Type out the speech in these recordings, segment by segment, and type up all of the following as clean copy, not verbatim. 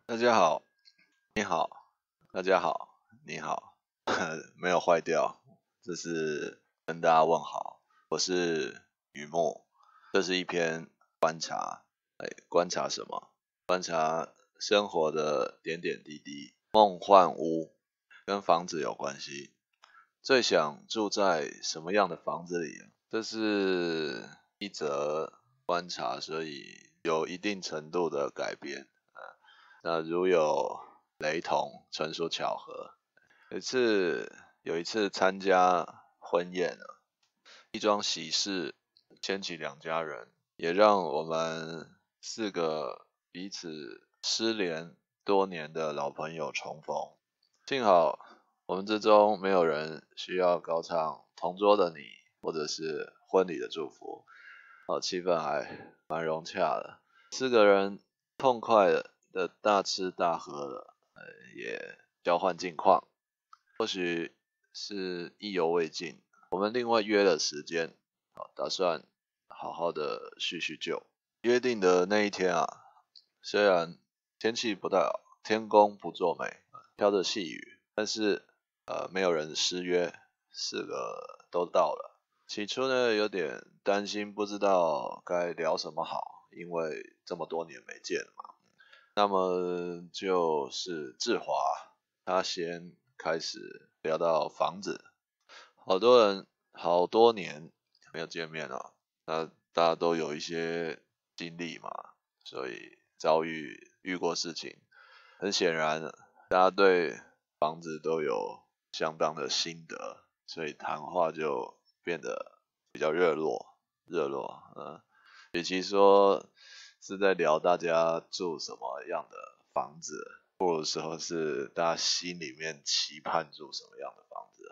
大家好，你好，大家好，你好，没有坏掉，这是跟大家问好。我是雨墨，这是一篇观察，观察什么？观察生活的点点滴滴。梦幻屋跟房子有关系，最想住在什么样的房子里？这是一则观察，所以有一定程度的改编。那如有雷同，纯属巧合。有一次参加婚宴一桩喜事，牵起两家人，也让我们4个彼此失联多年的老朋友重逢。幸好我们之中没有人需要高唱同桌的你，或者是婚礼的祝福，气氛还蛮融洽的。4个人痛快的大吃大喝了，也交换近况，或许是意犹未尽。我们另外约了时间，打算好好的叙叙旧。约定的那一天虽然天气不太好，天公不作美，飘着细雨，但是没有人失约，4个都到了。起初呢，有点担心，不知道该聊什么好，因为这么多年没见了嘛。那么就是志华，他先开始聊到房子。好多人好多年没有见面了，那大家都有一些经历嘛，所以遇过事情，很显然大家对房子都有相当的心得，所以谈话就变得比较热络。与其说是在聊大家住什么样的房子，不如说是大家心里面期盼住什么样的房子。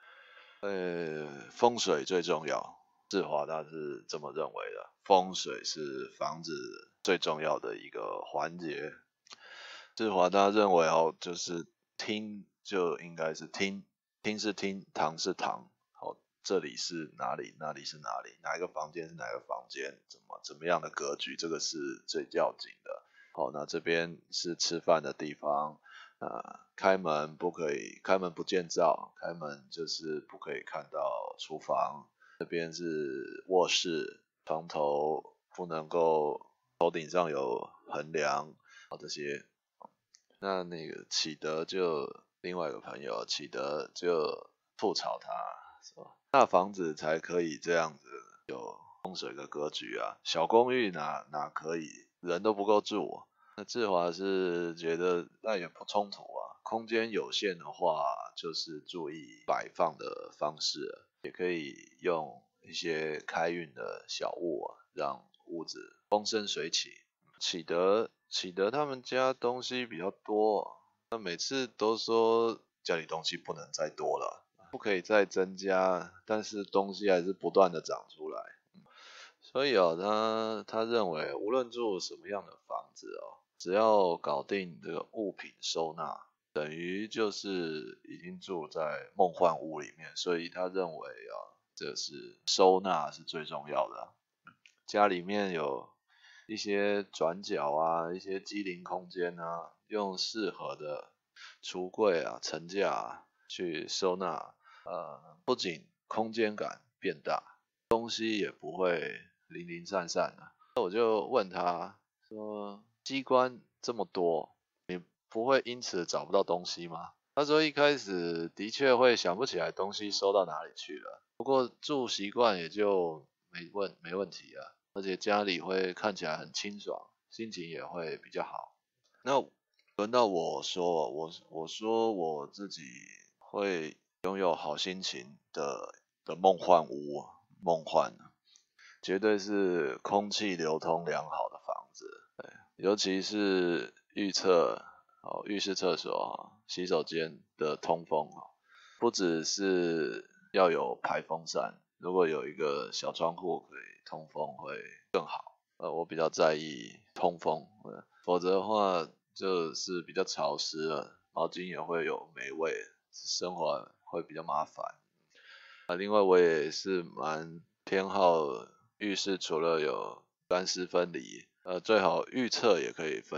风水最重要，志华他是这么认为的。风水是房子最重要的一个环节。志华他认为就是厅就应该是厅，厅是厅，堂是堂。这里是哪里，那里是哪里，哪一个房间是哪个房间，怎么样的格局，这个是最要紧的。那这边是吃饭的地方，开门不见灶，开门就是不可以看到厨房。这边是卧室，床头不能够头顶上有横梁，这些。那个启德另外一个朋友启德就吐槽他说，大房子才可以这样子有风水的格局啊，小公寓哪可以，人都不够住。那志华是觉得那也不冲突啊，空间有限的话，就是注意摆放的方式，也可以用一些开运的小物让屋子风生水起。启德他们家东西比较多，那每次都说家里东西不能再多了，不可以再增加，但是东西还是不断的长出来。所以他认为无论住什么样的房子只要搞定这个物品收纳，等于就是已经住在梦幻屋里面。所以他认为这是收纳是最重要的。家里面有一些转角一些机灵空间用适合的橱柜层架去收纳，不仅空间感变大，东西也不会零零散散的。那我就问他说，机关这么多，你不会因此找不到东西吗？他说一开始的确会想不起来东西收到哪里去了，不过住习惯也就没问题啊。而且家里会看起来很清爽，心情也会比较好。那轮到我说，我说我自己会拥有好心情的梦幻屋，梦幻绝对是空气流通良好的房子，对，尤其是浴室、厕所、洗手间的通风不只是要有排风扇，如果有一个小窗户可以通风会更好。我比较在意通风，否则的话就是比较潮湿了，毛巾也会有霉味，生活会比较麻烦。另外我也是蛮偏好浴室除了有干湿分离，最好浴厕也可以分离，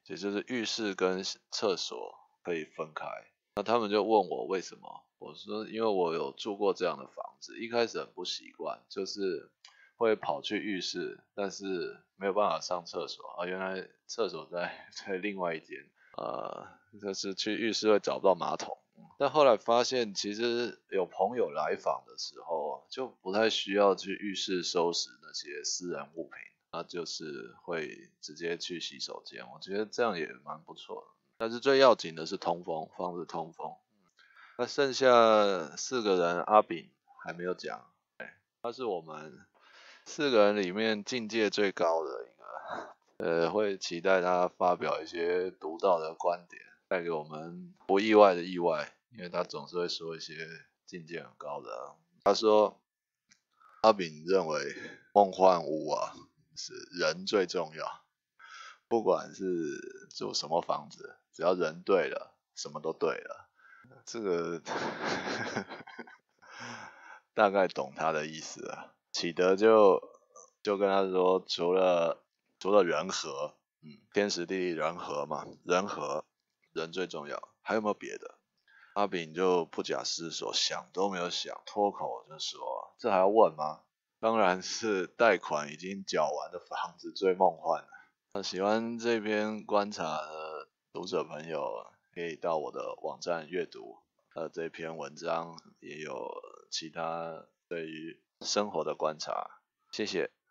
也就是浴室跟厕所可以分开。那他们就问我为什么，我说因为我有住过这样的房子，一开始很不习惯，就是会跑去浴室，但是没有办法上厕所啊，原来厕所在另外一间，就是去浴室会找不到马桶。但后来发现，其实有朋友来访的时候，就不太需要去浴室收拾那些私人物品，那就是会直接去洗手间。我觉得这样也蛮不错的。但是最要紧的是通风，房子通风。那剩下4个人，阿炳还没有讲，他是我们4个人里面境界最高的一个，会期待他发表一些独到的观点，带给我们不意外的意外，因为他总是会说一些境界很高的啊。他说，阿炳认为梦幻屋啊是人最重要，不管是住什么房子，只要人对了，什么都对了。这个大概懂他的意思啊。启德就跟他说，除了人和，天时地利人和嘛，人和人最重要，还有没有别的？阿炳就不假思索，想都没有想，脱口就说：“这还要问吗？当然是贷款已经缴完的房子最梦幻了。”那喜欢这篇观察的读者朋友，可以到我的网站阅读，这篇文章也有其他对于生活的观察。谢谢。